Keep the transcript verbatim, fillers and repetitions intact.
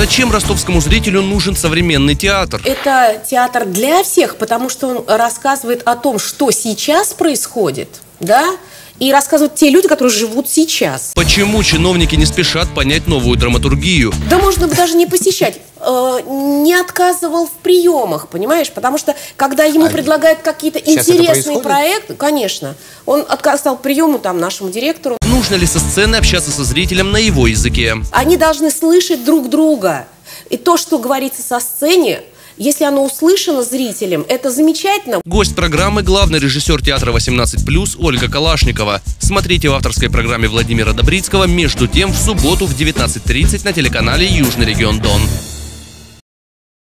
Зачем ростовскому зрителю нужен современный театр? Это театр для всех, потому что он рассказывает о том, что сейчас происходит, да? И рассказывают те люди, которые живут сейчас. Почему чиновники не спешат понять новую драматургию? Да можно бы даже не посещать. Э, не отказывал в приемах, понимаешь? Потому что, когда ему а предлагают какие-то интересные проекты, конечно, он отказал приему там нашему директору. Нужно ли со сцены общаться со зрителем на его языке? Они должны слышать друг друга. И то, что говорится со сцены, если оно услышано зрителям, это замечательно. Гость программы — главный режиссер театра восемнадцать плюс Ольга Калашникова. Смотрите в авторской программе Владимира Добрицкого «Между тем» в субботу в девятнадцать тридцать на телеканале «Южный регион Дон».